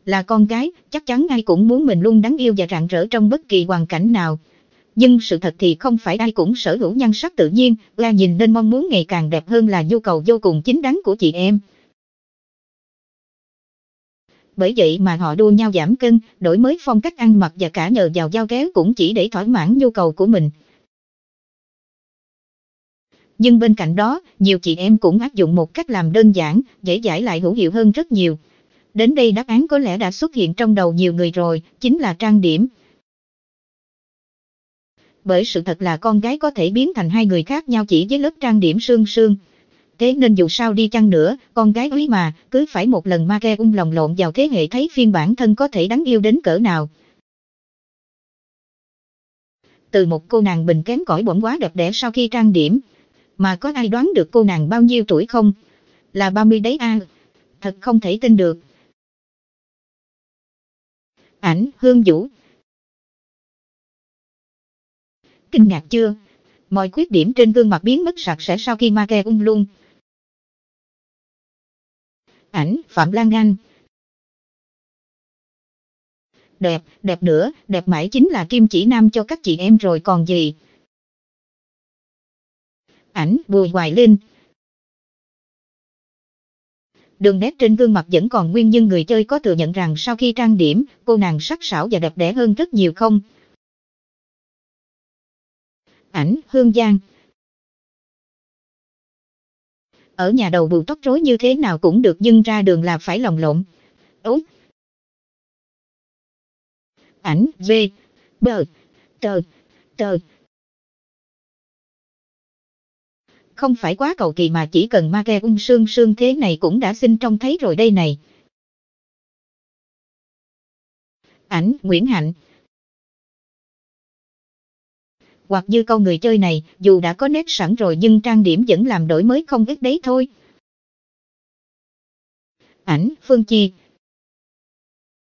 Là con gái, chắc chắn ai cũng muốn mình luôn đáng yêu và rạng rỡ trong bất kỳ hoàn cảnh nào. Nhưng sự thật thì không phải ai cũng sở hữu nhan sắc tự nhiên, là nhìn nên mong muốn ngày càng đẹp hơn là nhu cầu vô cùng chính đáng của chị em. Bởi vậy mà họ đua nhau giảm cân, đổi mới phong cách ăn mặc và cả nhờ vào dao kéo cũng chỉ để thỏa mãn nhu cầu của mình. Nhưng bên cạnh đó, nhiều chị em cũng áp dụng một cách làm đơn giản, dễ dãi lại hữu hiệu hơn rất nhiều. Đến đây đáp án có lẽ đã xuất hiện trong đầu nhiều người rồi, chính là trang điểm. Bởi sự thật là con gái có thể biến thành hai người khác nhau chỉ với lớp trang điểm sương sương. Thế nên dù sao đi chăng nữa, con gái úy mà, cứ phải một lần make lồng lộn vào thế hệ thấy phiên bản thân có thể đáng yêu đến cỡ nào. Từ một cô nàng bình kém cỏi bỗng quá đẹp đẽ sau khi trang điểm. Mà có ai đoán được cô nàng bao nhiêu tuổi không? Là 30 đấy à? Thật không thể tin được. Ảnh Hương Vũ. Kinh ngạc chưa? Mọi khuyết điểm trên gương mặt biến mất sạch sẽ sau khi make luôn. Ảnh Phạm Lan Anh. Đẹp, đẹp nữa, đẹp mãi chính là kim chỉ nam cho các chị em rồi còn gì. Ảnh Bùi Hoài Linh. Đường nét trên gương mặt vẫn còn nguyên nhưng người chơi có thừa nhận rằng sau khi trang điểm, cô nàng sắc sảo và đẹp đẽ hơn rất nhiều không? Ảnh Hương Giang. Ở nhà đầu bù tóc rối như thế nào cũng được nhưng ra đường là phải lồng lộn. Ôi! Ảnh V. Bờ. Tờ. Tờ. Không phải quá cầu kỳ mà chỉ cần make sương sương thế này cũng đã xinh trông thấy rồi đây này. Ảnh Nguyễn Hạnh. Hoặc như câu người chơi này, dù đã có nét sẵn rồi nhưng trang điểm vẫn làm đổi mới không ít đấy thôi. Ảnh Phương Chi.